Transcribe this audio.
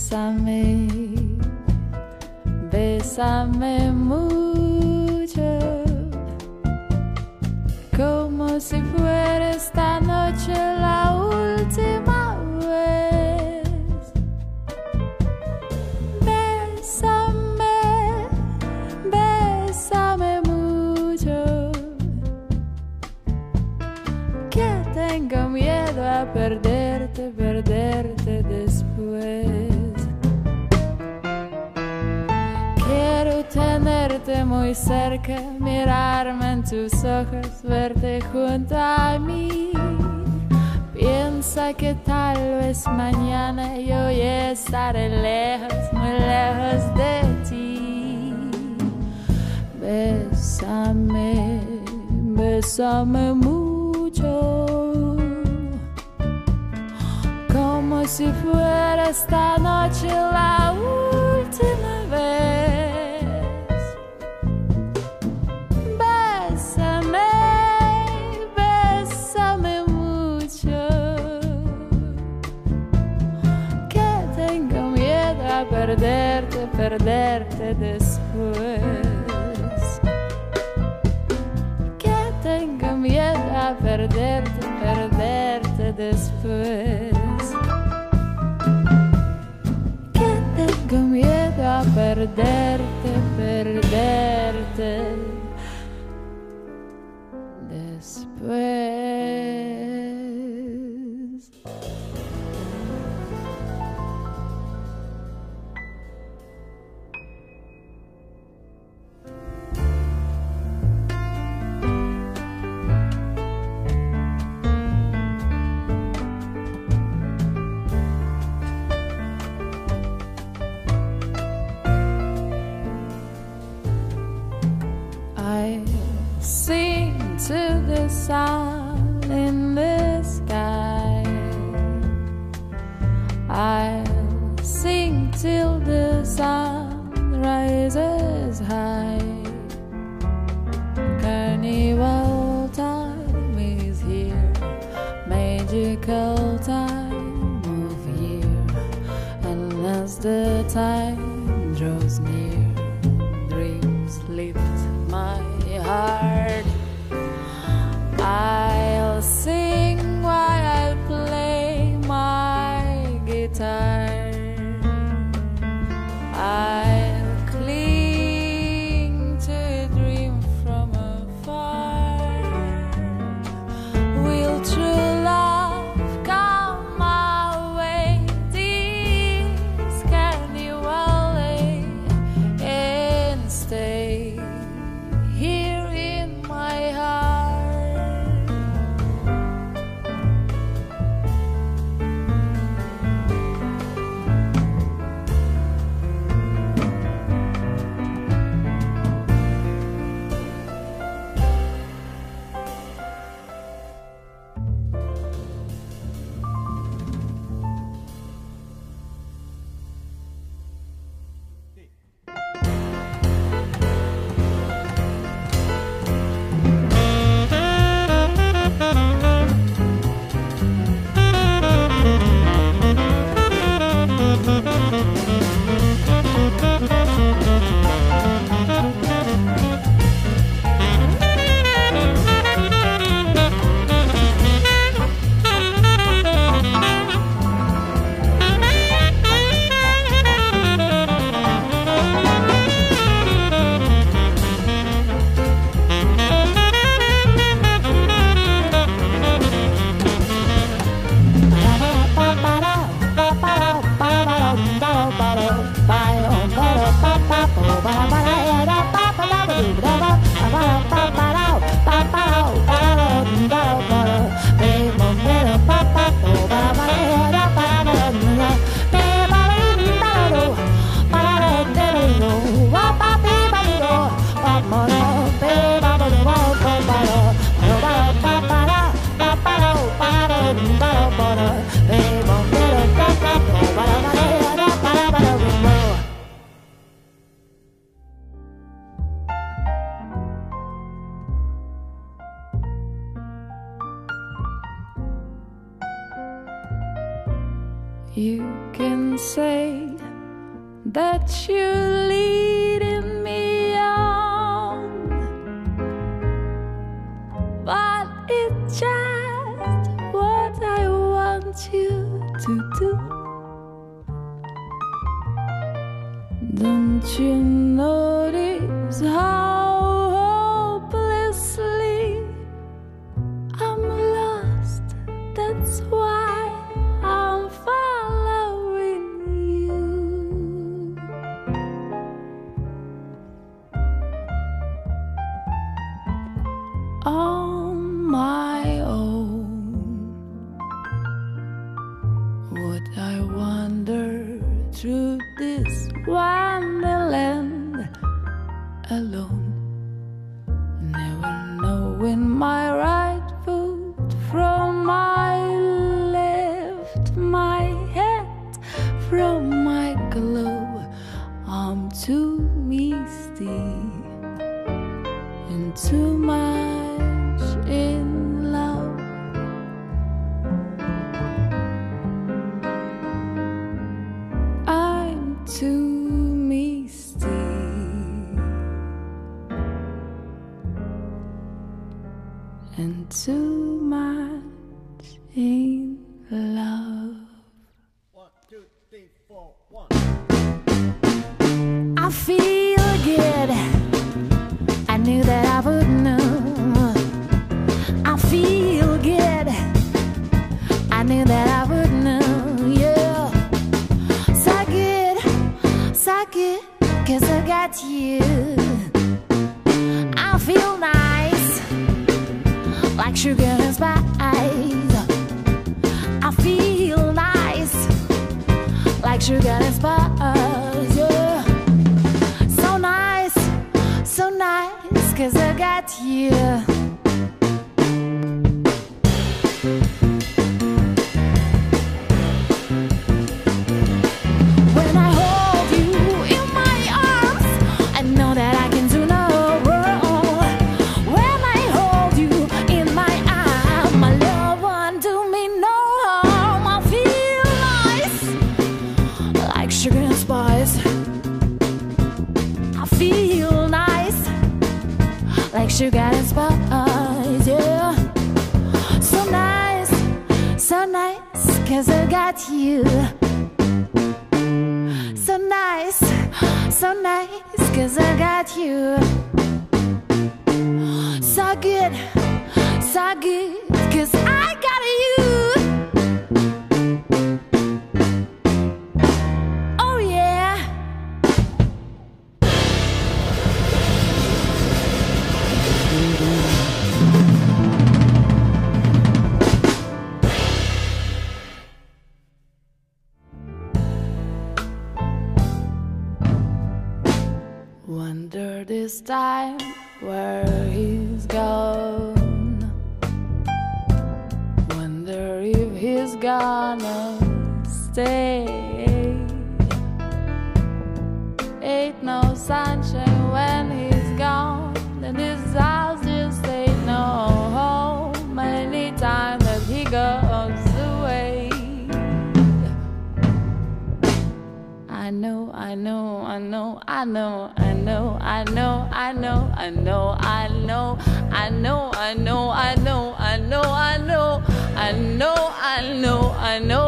Bésame, bésame mucho, como si fuera esta noche la última vez. Bésame, bésame mucho, que tengo miedo a perderte, perderte después. Quiero tenerte muy cerca, mirarme en tus ojos, verte junto a mí. Piensa que tal vez mañana yo ya estaré lejos, muy lejos de ti. Bésame, bésame mucho, como si fuera esta noche la última vez. Bésame, bésame mucho, que tengo miedo a perderte, perderte después. Que tengo miedo a perderte, perderte después. Tengo miedo a perderte, perderte después. I sing to the sun in the sky. I'll sing till the sun rises high. Carnival time is here, magical time of year. And as the time draws near, dreams lift my heart. I'll sing while I play my guitar. I'll cling to a dream from afar. Will true love come my way this carnival day and stay here in my heart? You can say that you're leading me on, but it's just what I want you to do. Don't you notice how hopelessly I'm lost? That's why I'm following you. On my own, would I wander through this wonderland alone, never knowing my right foot from my left, my head from my glove? I'm too misty and too much in love. I'm too misty and too much in love. 1, 2, 3, 4, 1. I feel good. I knew that I would know. I feel good. I knew that I would know. Yeah. So good, 'cause I got you. I feel nice, like sugar and spice. I feel nice, like sugar and spice. Yeah. So nice, 'cause I got you. When I hold you in my arms, I know that I can do no wrong. When I hold you in my arms, my love won't do me no harm. I feel nice, like sugar and spice. I feel nice, like sugar and spice, yeah. So nice, 'cause I got you. So nice, 'cause I got you. So good, 'cause I got you. Oh yeah. Wonder this time where he's gone. Wonder if he's gonna stay. Ain't no sunshine when he's gone, and this house just ain't no home anytime that he goes away. I know, I know, I know, I know, I know, I know, I know, I know, I know, I know, I know, I know, I know, I know, I know, I know, I know,